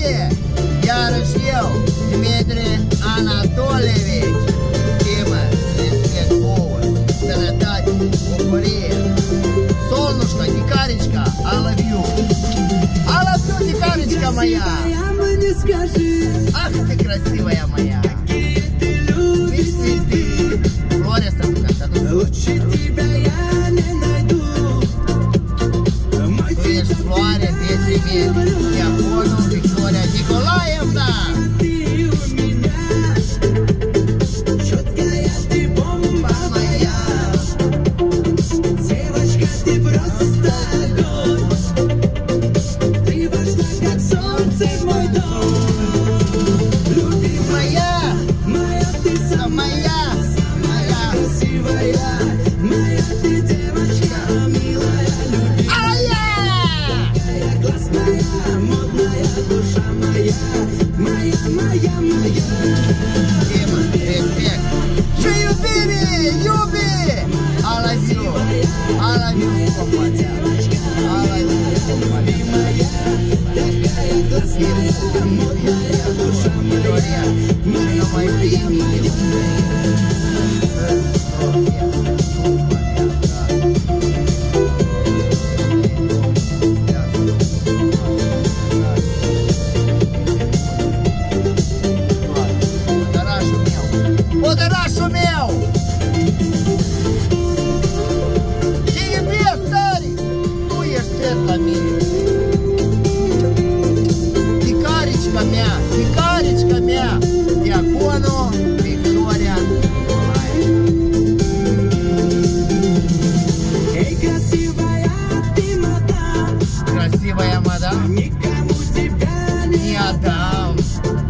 iarăși eu, Dmitri Anatolievici, stimă, respect vouă, sănătate, bucurie, Солнышко, Дикаречка, I love you. I love you, Дикаречка моя. Ах, ты красивая моя. Видишь ты, Флория, лучше тебя я не найду. Ты ешь Флория, Петри, я понял, Виктория Николаевна. Красивая мадам, никому тебя не отдам.